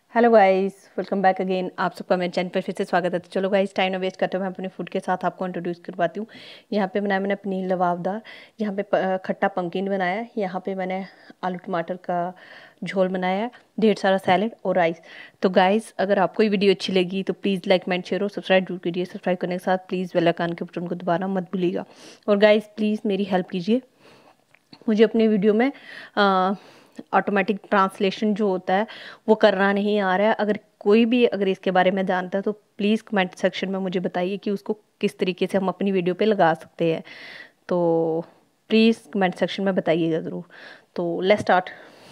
Hello guys, welcome back again. आप सबका मेरे चैनल पर फिर से स्वागत है। तो चलो गाइस, टाइम ना वेस्ट करते हुए मैं अपने फूड के साथ आपको इंट्रोड्यूस करवाती हूँ। यहाँ पे बनाया मैंने पनीर लबाबदार, यहाँ पे खट्टा पंकीन बनाया है, यहाँ पे मैंने आलू टमाटर का झोल बनाया है, ढेर सारा सैलेड और राइस। तो गाइस, अगर आपको ये वीडियो अच्छी लगी तो प्लीज़ लाइक कमेंट शेयर और सब्सक्राइब जरूर कीजिए। सब्सक्राइब करने के साथ प्लीज़ बेल आइकन के बटन को दबाना मत भूलिएगा। और गाइस प्लीज़ मेरी हेल्प कीजिए, मुझे अपने वीडियो में ऑटोमेटिक ट्रांसलेशन जो होता है वो करना नहीं आ रहा है। अगर इसके बारे में जानता है तो प्लीज़ कमेंट सेक्शन में मुझे बताइए कि उसको किस तरीके से हम अपनी वीडियो पे लगा सकते हैं। तो प्लीज़ कमेंट सेक्शन में बताइएगा ज़रूर। तो लेट्स स्टार्ट।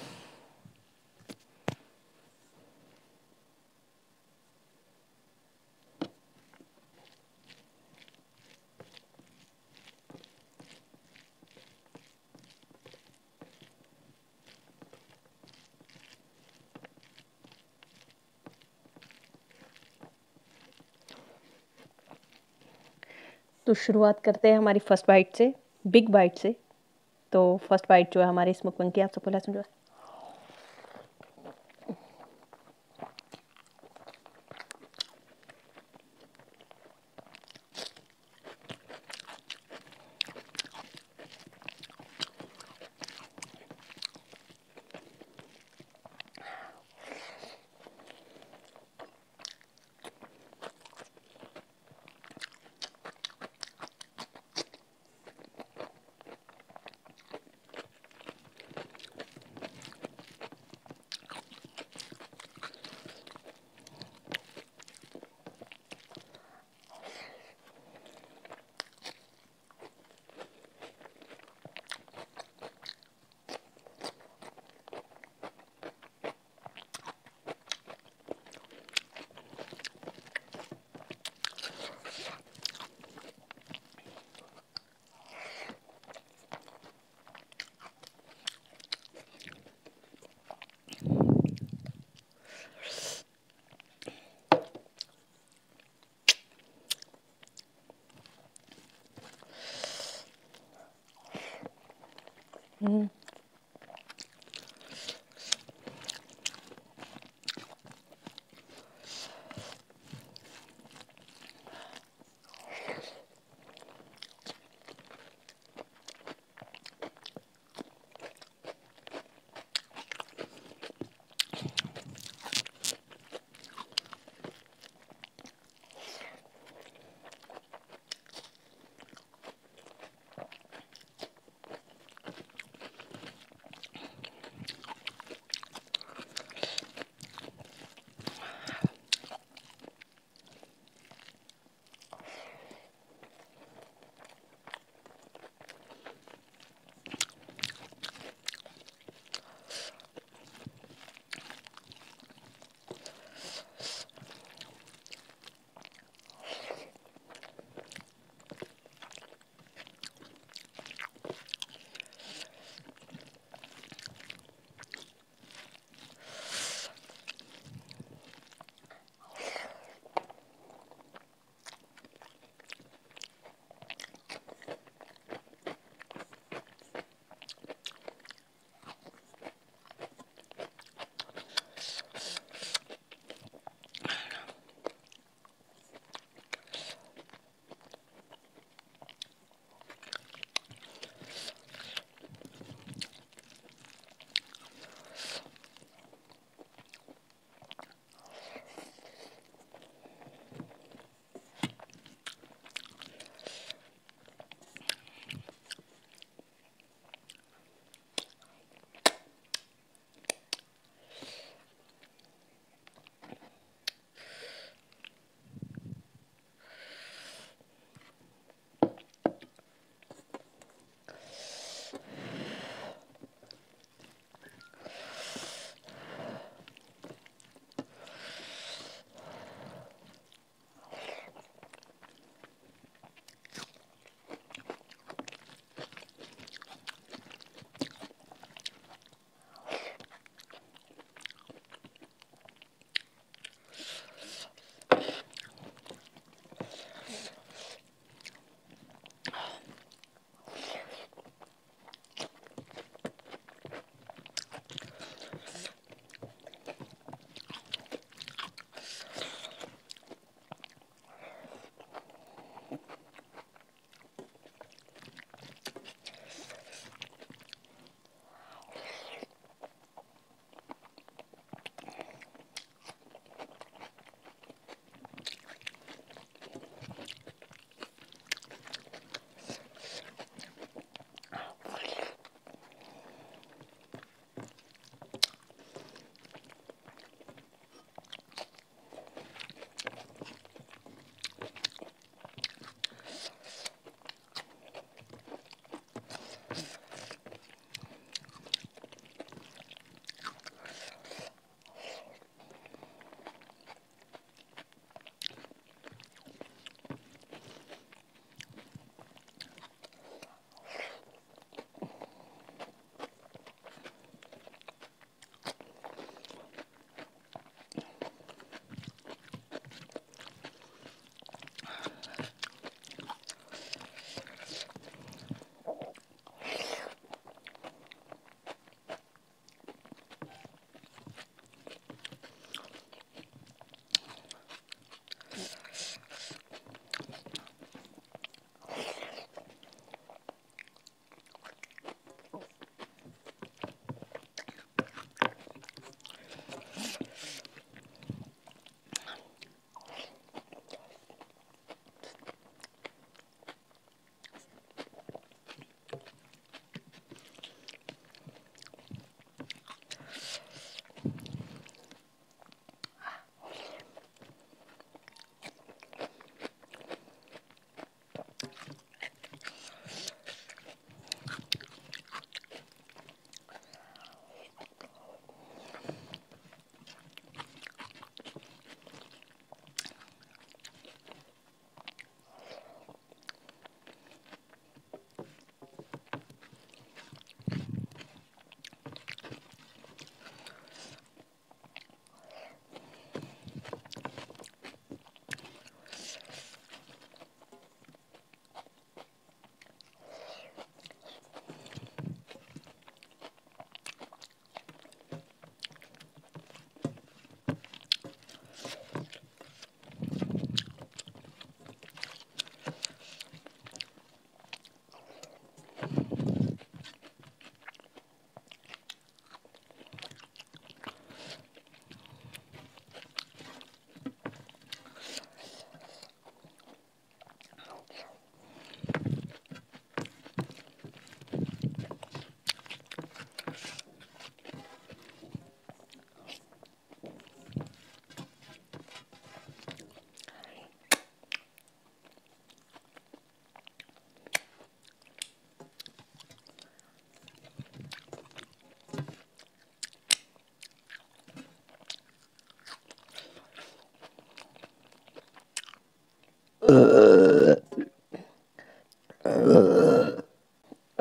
तो शुरुआत करते हैं हमारी फर्स्ट बाइट से, बिग बाइट से। तो फर्स्ट बाइट जो है हमारी स्मोक मंकी, आप सबको लहसुन जो है।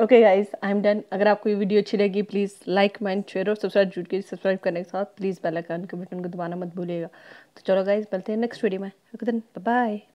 Okay guys, I am done. अगर आपको ये वीडियो अच्छी लगी प्लीज़ लाइक, कमेंट, शेयर और सब्सक्राइब जरूर कीजिए। सब्सक्राइब करने के साथ प्लीज़ बेल आइकन के बटन को दबाना मत भूलिएगा। तो चलो गाइज, मिलते हैं नेक्स्ट वीडियो में। Bye bye.